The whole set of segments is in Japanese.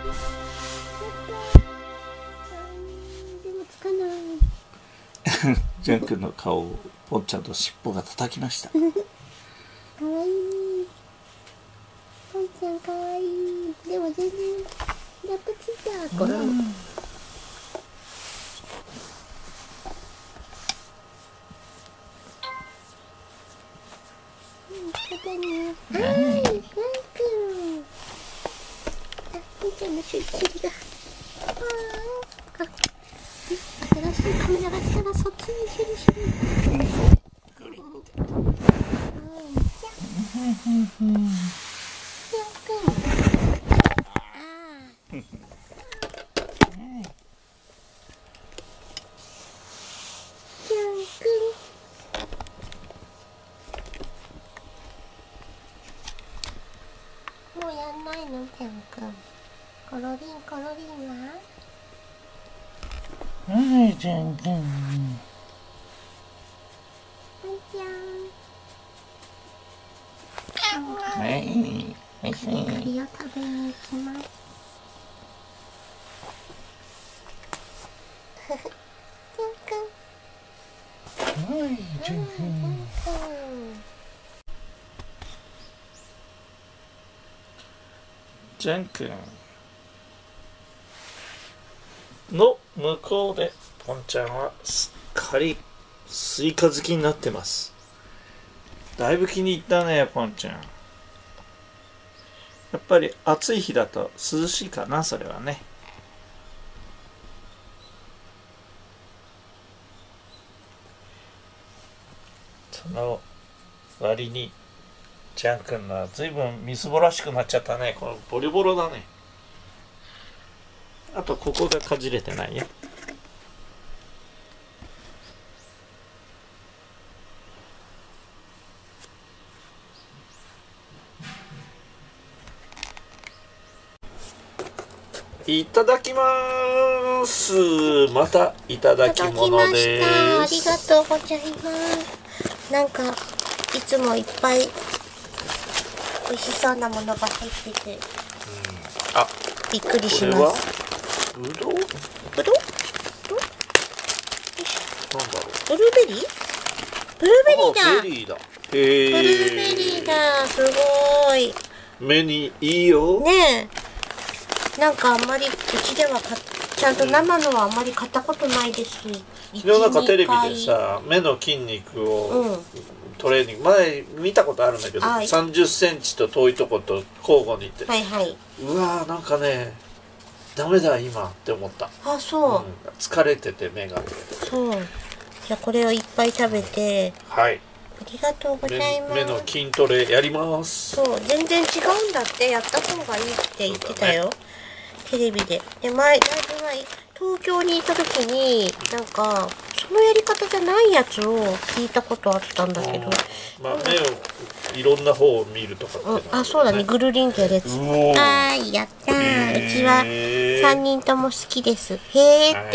でもつかない。 ジャン君の顔をポンちゃんと尻尾が叩きました。 かわいい。ポンちゃんかわいい。でも全然やっとついた。これ。はい、ジャン君。ポンちゃんの尻が。新しいカメラが来たらそっちにシュリシュリ。もうやんないの、ちゃんくん。コロリンコロリンは？ はい、ジャン君。 ポンちゃん。 はい。おいしい。 栗を食べに行きます。 はい、ジャン君。ジャン君の向こうでポンちゃんはすっかりスイカ好きになってます。だいぶ気に入ったね、ポンちゃん。やっぱり暑い日だと涼しいかな、それはね。その割にジャン君のはずいぶんみすぼらしくなっちゃったね。このボリボロだね。あとここがかじれてないよ。いただきます。またいただき物です。 ありがとうございます。なんかいつもいっぱい美味しそうなものが入ってて、 あ、 びっくりしこれはます。 ぶどう？ ぶどう？ なんだろブルーベリー？ブルーベリーだ。 う。ベリーだ。へえ。 ブルーベリーだ。すごい。 目にいいよ。 ねえ。なんかあんまりうちではちゃんと生のはあんまり買ったことないです。 昨日なんかテレビでさ、目の筋肉をトレーニング、前見たことあるんだけど、30センチと遠いとこと交互にって、 はいはい。 うわーなんかね、ダメだ今って思った。 あ、そう。 疲れてて目が。 そう。じゃあこれをいっぱい食べて。 はい。 ありがとうございます。 目の筋トレやります。 そう、全然違うんだって。やった方がいいって言ってたよ。テレビで。で、だいぶ前、東京にいた時に、なんか、そのやり方じゃないやつを聞いたことあったんだけど。 まあ、目をいろんな方を見るとかって、ね、 あ、そうだね。ぐるりんってやるやつ。はーい、やったー。うちは3人とも好きです。へーって。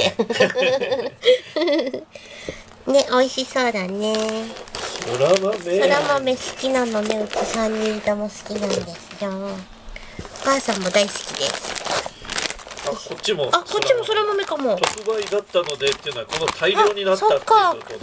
ね、美味しそうだね。 そら豆好きなのね。うち3人とも好きなんですよ。お母さんも大好きです。 こっちもそら豆かも。 特売だったのでっていうのはこの大量になったっていうこと、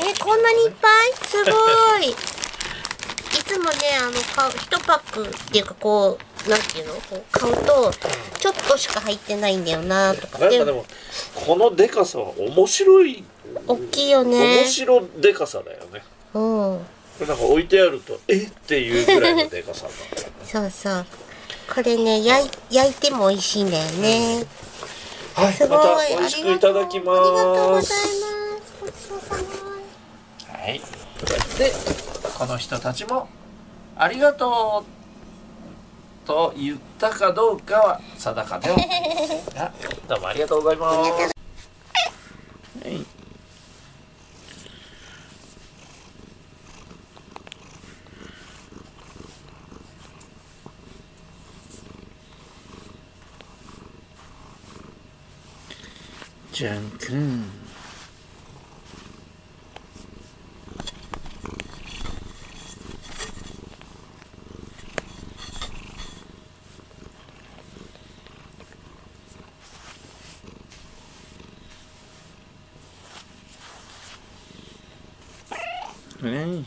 ね、こんなにいっぱいすごい。いつもね、1パックっていうかこう、なんていうの、こう買うとちょっとしか入ってないんだよなとか。 なんかでもこのでかさは面白い。 大きいよね。 面白でかさだよね。 うん。 これなんか置いてあるとえっていうぐらいのでかさだ。 そうそう。これね、焼いても美味しいんだよね。 はい、また美味しくいただきます。 ありがとうございます。ごちそうさま。 はい。で、この人たちもありがとうと言ったかどうかは定かではないですが、どうもありがとうございます。はい。ジャン君。 ね。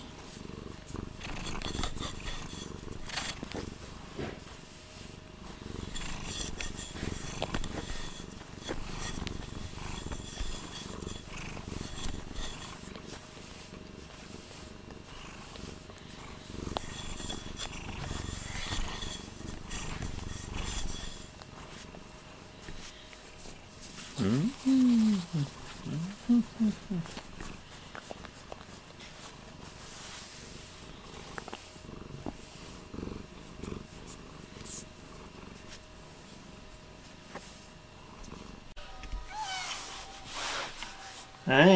はい。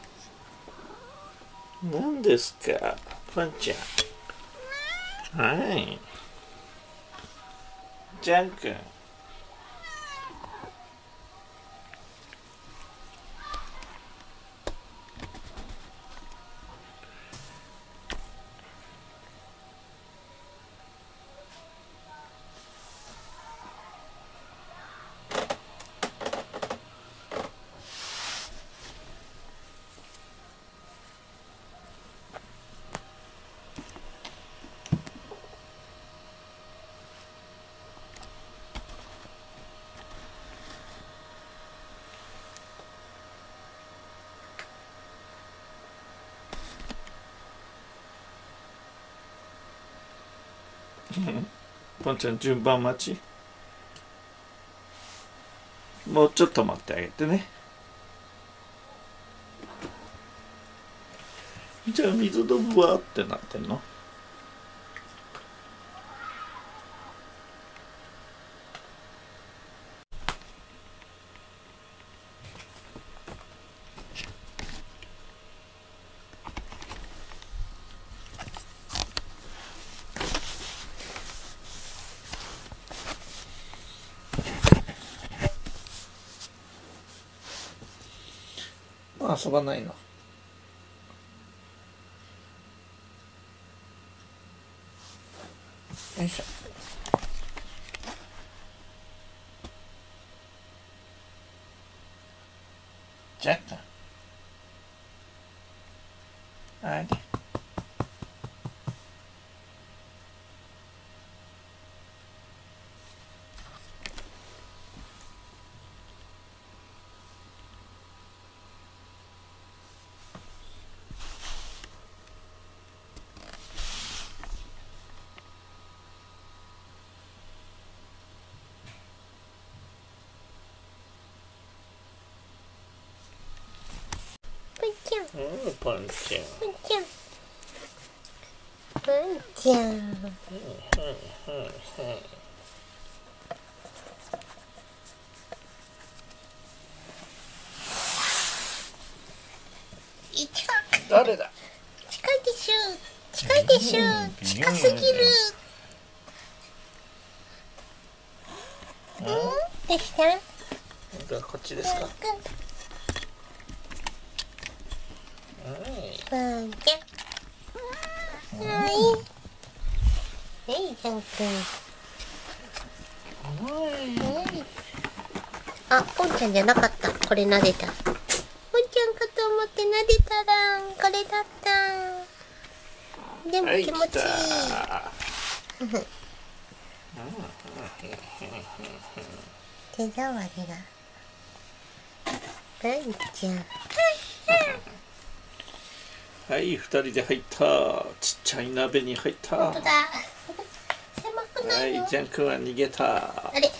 何ですか、パンちゃん。はい。ジャン君。ポンちゃん順番待ち。もうちょっと待ってあげてね。じゃあ水ドブはってなってんの？遊ばないの？よいしょ。ジャック。あれ。パンちゃん。 パンちゃん。 誰だ？ 近いでしょ。近いでしょ。近すぎる。でした？ こっちですか？ パンちゃん。はい。ジャン君。あ、ポンちゃんじゃなかった。これ撫でた。ポンちゃんかと思って撫でたらん。これだった。でも気持ちいい。手触りが。パンちゃん。 はい、2人で入った。ちっちゃい鍋に入った。 本当だ。狭くないの？ はい、ジャン君は逃げた。 あれ。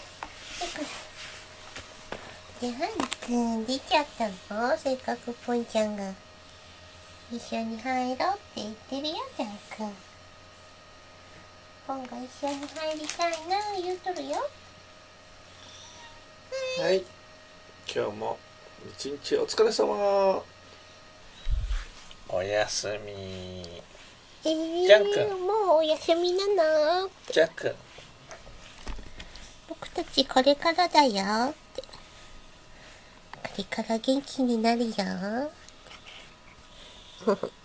ジャン君出ちゃったの？せっかくポンちゃんが一緒に入ろうって言ってるよ、ジャン君。ポンが一緒に入りたいな言うとるよ。 はい、今日も一日お疲れ様。おやすみ。ジャン君。 もうお休みなの？ ジャン君。 僕たちこれからだよって。これから元気になるよ。